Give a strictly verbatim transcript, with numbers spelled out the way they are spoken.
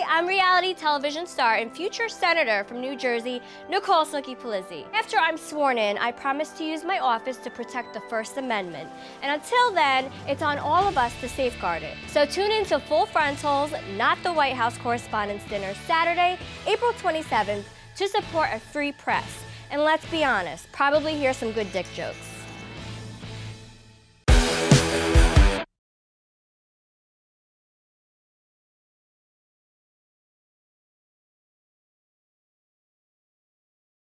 I'm reality television star and future senator from New Jersey, Nicole Snooki. After I'm sworn in, I promise to use my office to protect the First Amendment. And until then, it's on all of us to safeguard it. So tune in to Full Frontal's Not the White House Correspondents' Dinner Saturday, April twenty-seventh, to support a free press. And let's be honest, probably hear some good dick jokes.